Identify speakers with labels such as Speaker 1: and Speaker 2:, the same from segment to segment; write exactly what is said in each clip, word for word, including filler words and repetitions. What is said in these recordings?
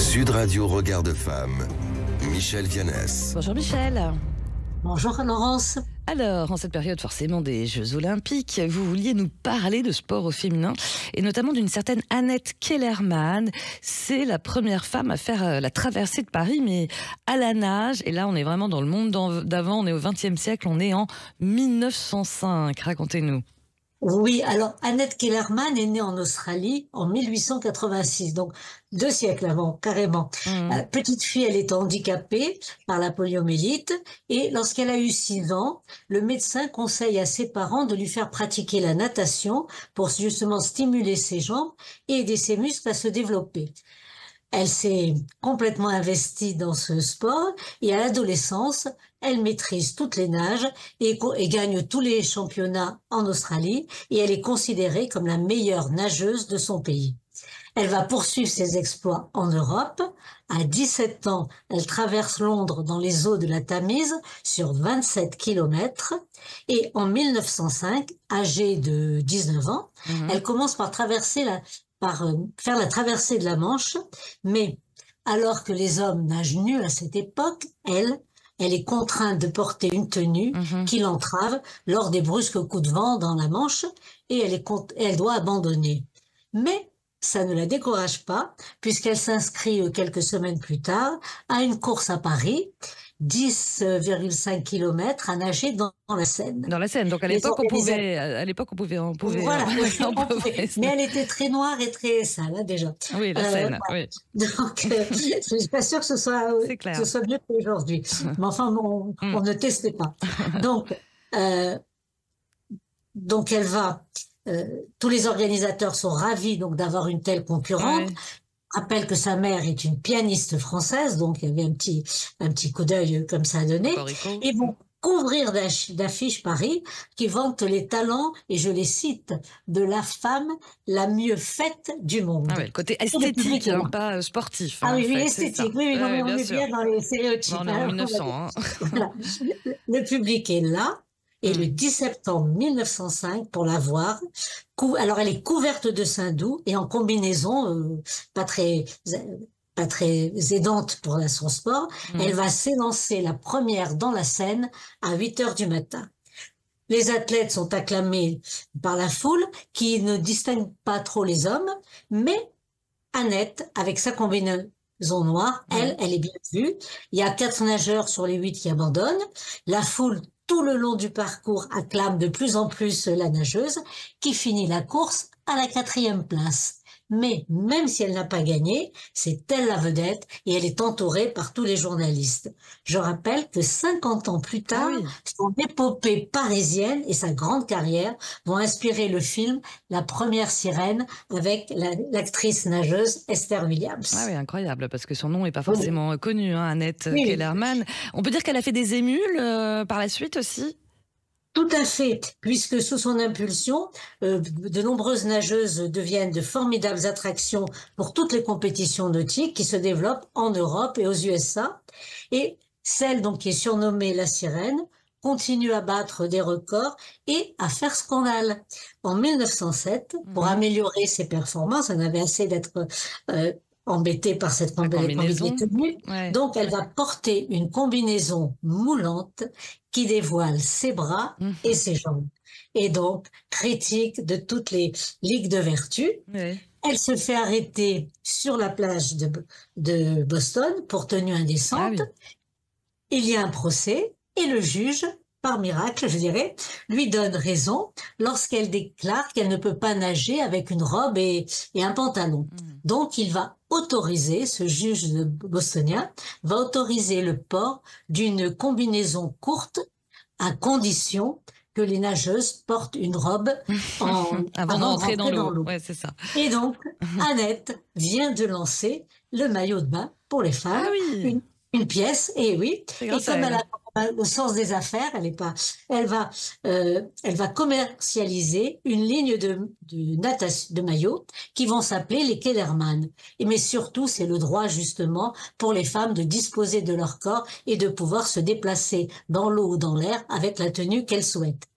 Speaker 1: Sud Radio Regard de Femme, Michel Vianès.
Speaker 2: Bonjour Michel.
Speaker 3: Bonjour Laurence.
Speaker 2: Alors, en cette période forcément des Jeux Olympiques, vous vouliez nous parler de sport au féminin et notamment d'une certaine Annette Kellerman. C'est la première femme à faire la traversée de Paris, mais à la nage. Et là, on est vraiment dans le monde d'avant, on est au vingtième siècle, on est en mille neuf cent cinq. Racontez-nous.
Speaker 3: Oui, alors Annette Kellerman est née en Australie en mille huit cent quatre-vingt-six, donc deux siècles avant, carrément.
Speaker 2: Mmh.
Speaker 3: Euh, petite fille, elle est handicapée par la poliomyélite et lorsqu'elle a eu six ans, le médecin conseille à ses parents de lui faire pratiquer la natation pour justement stimuler ses jambes et aider ses muscles à se développer. Elle s'est complètement investie dans ce sport et à l'adolescence, elle maîtrise toutes les nages et, et gagne tous les championnats en Australie et elle est considérée comme la meilleure nageuse de son pays. Elle va poursuivre ses exploits en Europe. À dix-sept ans, elle traverse Londres dans les eaux de la Tamise sur vingt-sept kilomètres et en mille neuf cent cinq, âgée de dix-neuf ans, mmh. elle commence par traverser la par euh, faire la traversée de la Manche, mais alors que les hommes nagent nus à cette époque, elle, elle est contrainte de porter une tenue mmh. qui l'entrave lors des brusques coups de vent dans la Manche et elle, est, elle doit abandonner. Mais ça ne la décourage pas puisqu'elle s'inscrit quelques semaines plus tard à une course à Paris, dix virgule cinq kilomètres à nager dans, dans la Seine.
Speaker 2: Dans la Seine, donc à l'époque on pouvait, à l'époque on pouvait, on pouvait.
Speaker 3: Voilà,
Speaker 2: euh,
Speaker 3: oui, on pouvait. Mais elle était très noire et très sale hein, déjà.
Speaker 2: Oui, la Seine. Euh, voilà.
Speaker 3: Oui. Donc, euh, je suis pas sûre que ce soit, que ce soit mieux qu'aujourd'hui. Mais enfin, on, mm. on ne testait pas. Donc, euh, donc elle va. Euh, tous les organisateurs sont ravis donc d'avoir une telle concurrente. Ouais. Rappelle que sa mère est une pianiste française, donc il y avait un petit un petit coup d'œil comme ça à donner. Ils vont couvrir d'affiches Paris qui vantent les talents, et je les cite, de la femme la mieux faite du monde.
Speaker 2: Ah ouais, le côté esthétique, hein, pas sportif.
Speaker 3: Ah
Speaker 2: hein,
Speaker 3: oui, oui,
Speaker 2: fait,
Speaker 3: esthétique, oui, oui, non, mais on est bien dans les stéréotypes.
Speaker 2: On est en mille neuf cents. Hein.
Speaker 3: Voilà. Le public est là. Et mmh. le dix septembre mille neuf cent cinq, pour la voir, alors elle est couverte de seins doux et en combinaison euh, pas très pas très aidante pour son sport, mmh. elle va s'élancer la première dans la Seine à huit heures du matin. Les athlètes sont acclamés par la foule qui ne distingue pas trop les hommes, mais Annette, avec sa combinaison noire, elle, mmh. elle est bien vue. Il y a quatre nageurs sur les huit qui abandonnent. La foule tout le long du parcours acclame de plus en plus la nageuse qui finit la course à la quatrième place. Mais même si elle n'a pas gagné, c'est elle la vedette et elle est entourée par tous les journalistes. Je rappelle que cinquante ans plus tard, ah oui. son épopée parisienne et sa grande carrière vont inspirer le film La première sirène avec la, l'actrice nageuse Esther Williams.
Speaker 2: Ah oui, incroyable, parce que son nom n'est pas forcément oui. connu, hein, Annette oui. Kellerman. On peut dire qu'elle a fait des émules euh, par la suite aussi ?
Speaker 3: Tout à fait, puisque sous son impulsion, euh, de nombreuses nageuses deviennent de formidables attractions pour toutes les compétitions nautiques qui se développent en Europe et aux U S A. Et celle donc qui est surnommée la sirène continue à battre des records et à faire scandale. En mille neuf cent sept, pour mmh. améliorer ses performances, elle avait assez d'être euh, embêtée par cette combinaison. Ouais. Donc, elle va porter une combinaison moulante qui dévoile ses bras mmh. et ses jambes. Et donc, critique de toutes les ligues de vertu. Ouais. Elle se fait arrêter sur la plage de, de Boston pour tenue indécente. Ah oui. Il y a un procès et le juge, par miracle, je dirais, lui donne raison lorsqu'elle déclare qu'elle ne peut pas nager avec une robe et, et un pantalon. Mmh. Donc, il va autoriser, ce juge bostonien, va autoriser le port d'une combinaison courte à condition que les nageuses portent une robe en,
Speaker 2: avant d'entrer dans, dans l'eau. Ouais, c'est ça.
Speaker 3: Et donc, Annette vient de lancer le maillot de bain pour les femmes.
Speaker 2: Ah oui.
Speaker 3: Une, une pièce, et oui. Et comme elle a le sens des affaires, elle est pas, elle va, euh, elle va commercialiser une ligne de, de natation, de maillots qui vont s'appeler les Kellerman. Et mais surtout, c'est le droit justement pour les femmes de disposer de leur corps et de pouvoir se déplacer dans l'eau ou dans l'air avec la tenue qu'elles souhaitent.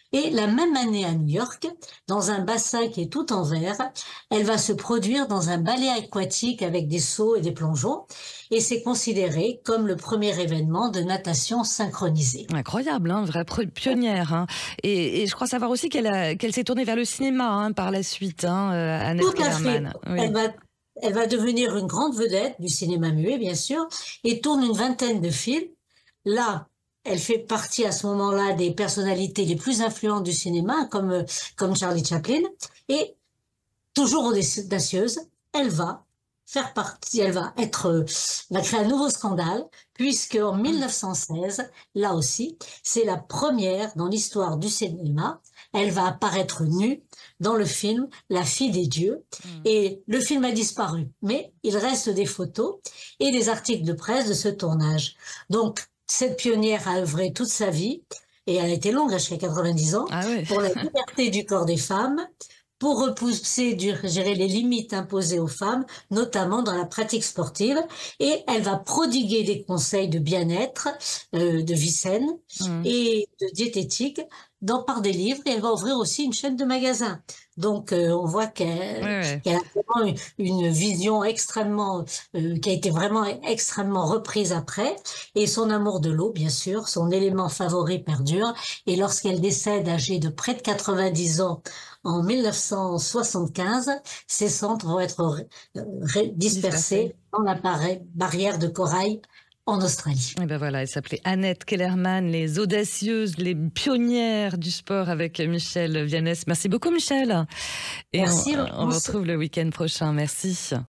Speaker 3: Et la même année à New York, dans un bassin qui est tout en verre, elle va se produire dans un ballet aquatique avec des sauts et des plongeons. Et c'est considéré comme le premier événement de natation synchronisée.
Speaker 2: Incroyable, hein, vraie pre- pionnière. Hein. Et, et je crois savoir aussi qu'elle a- qu'elle s'est tournée vers le cinéma hein, par la suite, hein, euh, Annette
Speaker 3: Tout à fait.
Speaker 2: Kellerman. Oui.
Speaker 3: Elle va, elle va devenir une grande vedette du cinéma muet, bien sûr, et tourne une vingtaine de films. Là, elle fait partie à ce moment-là des personnalités les plus influentes du cinéma, comme, euh, comme Charlie Chaplin. Et toujours audacieuse, elle va faire partie, elle va être, euh, va créer un nouveau scandale, puisque en mille neuf cent seize, là aussi, c'est la première dans l'histoire du cinéma. Elle va apparaître nue dans le film La fille des dieux.
Speaker 2: Mm.
Speaker 3: Et le film a disparu, mais il reste des photos et des articles de presse de ce tournage. Donc, cette pionnière a œuvré toute sa vie, et elle a été longue, jusqu'à quatre-vingt-dix ans,
Speaker 2: Ah ouais.
Speaker 3: pour la liberté du corps des femmes, pour repousser du, gérer les limites imposées aux femmes, notamment dans la pratique sportive. Et elle va prodiguer des conseils de bien-être, euh, de vie saine
Speaker 2: Mm.
Speaker 3: et de diététique dans, par des livres. Et elle va ouvrir aussi une chaîne de magasins. Donc, euh, on voit qu'elle
Speaker 2: Ouais, ouais.
Speaker 3: qu'elle a vraiment une, une vision extrêmement, euh, qui a été vraiment extrêmement reprise après. Et son amour de l'eau, bien sûr, son élément favori perdure. Et lorsqu'elle décède âgée de près de quatre-vingt-dix ans, en mille neuf cent soixante-quinze, ses cendres vont être ré- ré- dispersées
Speaker 2: Dispersée.
Speaker 3: dans la barri- barrière de corail en Australie.
Speaker 2: Et ben voilà, elle s'appelait Annette Kellerman, les audacieuses, les pionnières du sport avec Michel Vianès. Merci beaucoup Michel. Et
Speaker 3: Merci,
Speaker 2: on, on vous
Speaker 3: Laurence.
Speaker 2: retrouve le week-end prochain. Merci.